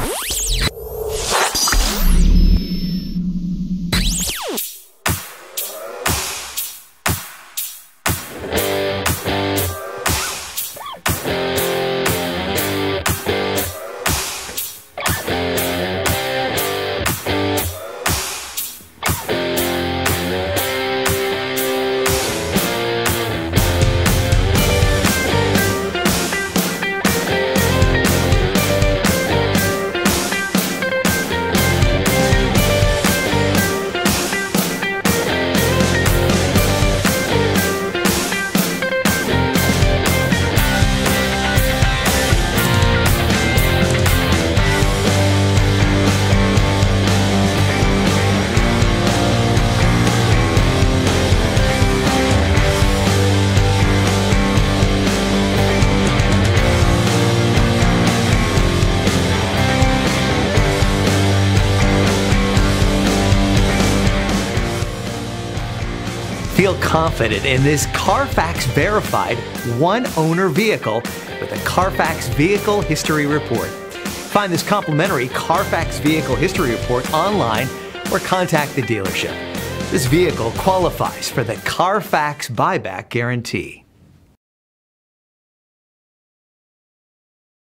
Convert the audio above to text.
Feel confident in this CARFAX verified one-owner vehicle with a CARFAX Vehicle History Report. Find this complimentary CARFAX Vehicle History Report online or contact the dealership. This vehicle qualifies for the CARFAX buyback guarantee.